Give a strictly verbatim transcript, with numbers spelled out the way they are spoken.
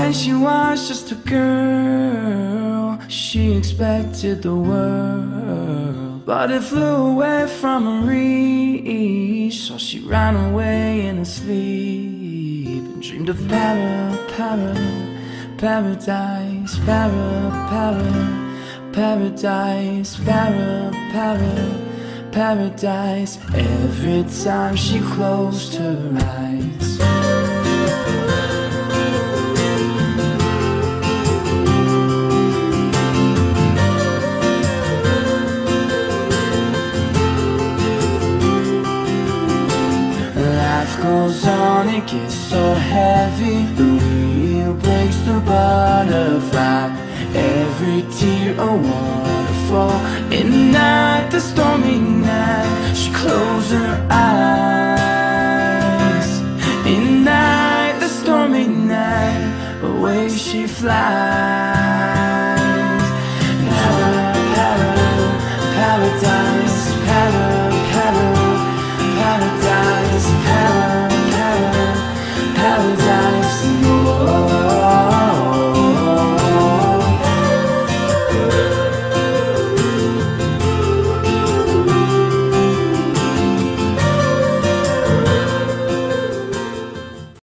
when she was just a girl, she expected the world, but it flew away from her reach. So she ran away in her sleep and dreamed of para, para, paradise, para, para, paradise, para, para, paradise. Every time she closed her eyes, goes on, it gets so heavy. The wheel breaks the butterfly. Every tear a waterfall. In the night, the stormy night, she closed her eyes. In the night, the stormy night, away she flies.